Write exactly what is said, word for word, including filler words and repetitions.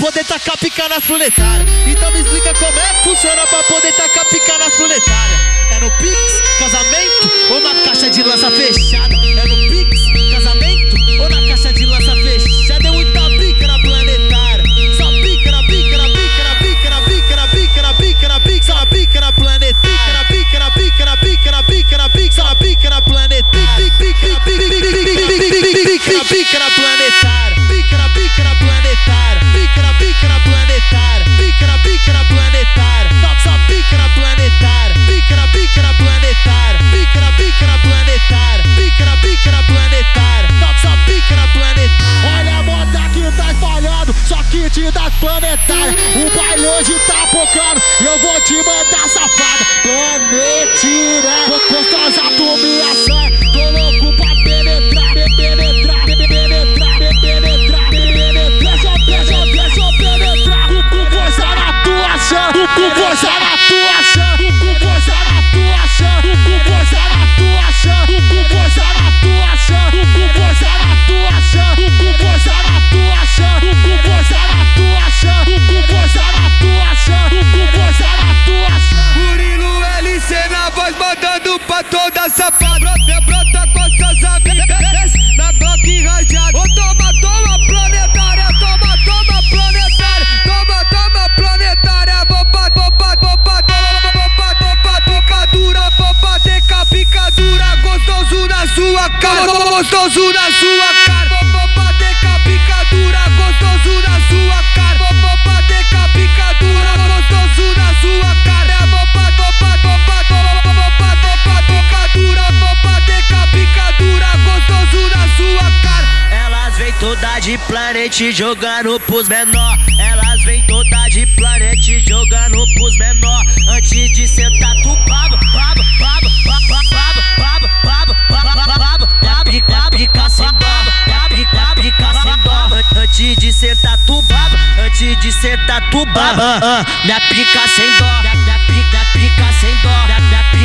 poder tacar pica nas planetárias. Então me explica como é que funciona pra poder tacar pica nas planetárias. É no Pix, casamento ou na caixa de lança fechada? É no Pix, casamento ou na caixa de lança fechada? É muita pica na planetária. Só pica na pica, na pica, na pica, na pica, na pica, na pica, na pica, na pica na planetária. Pica na pica, na pica, na pica, na pica, na pica, na pica na planetária. Pica, pica, pica na pica na planetária. Pica na pica na planetária. Pica na pica na planetária. Pica na pica na planetária. Só pica na planetária. Pica na pica na planetária. Pica na pica na planetária. Pica na pica na planetária. Só pica na planetária. Olha a moda que tá espalhando, só que te dá planetária. O baile hoje tá focando e eu vou te mandar safada. Planetina, gostosa tu me assanha. Tô louco pra penetrar, penetrar, penetrar, penetrar, penetrar. Deixa, deixa, deixa eu penetrar com, com força na tua chã, com, com força na tua chã, com, com força na tua chã, com, com força na tua chã, com, com força na tua chã, com, com força na tua chã, com, com força na tua chã, com, com força na tua chã, com, com força na tua chã, com, com força na tua chã. Murilo L C na voz mandando pra toda safada. Brota, brota com suas amigas na Glock rajada. Ô toma, toma planetária, toma, toma planetária, toma, toma planetária. Vou pra, vou pra, vou pra, vou pra, vou pra picadura, vou pra teca picadura. Gostoso na sua cara, gostoso na sua cara. Vou pra teca picadura, gostoso na sua cara. Vou pra teca picadura, gostoso na sua cara. Vou pra, vou pra, vou pra, vou pra, vou pra picadura, vou pra teca picadura, gostoso na sua cara. Elas vem toda de planete jogando pros menor. Elas vem toda de planete jogando pros menor. Antes de sentar tu baba, baba, baba, baba, baba, baba, baba, baba, baba, baba, pica, pica sem dó, pica, pica sem dó. Antes de sentar tu baba, antes de sentar tu baba, minha pica sem dó, minha pica, pica sem dó.